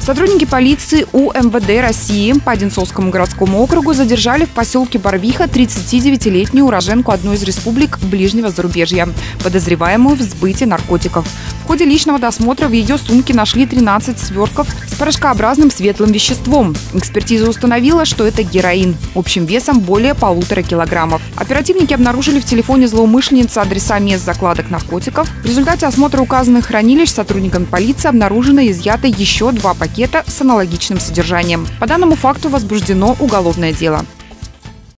Сотрудники полиции УМВД России по Одинцовскому городскому округу задержали в поселке Барвиха 39-летнюю уроженку одной из республик ближнего зарубежья, подозреваемую в сбытии наркотиков. В ходе личного досмотра в ее сумке нашли 13 свертков с порошкообразным светлым веществом. Экспертиза установила, что это героин общим весом более 1,5 килограммов. Оперативники обнаружили в телефоне злоумышленницы адреса мест закладок наркотиков. В результате осмотра указанных хранилищ сотрудниками полиции обнаружено и изъято еще 2 пакета с аналогичным содержанием. По данному факту возбуждено уголовное дело.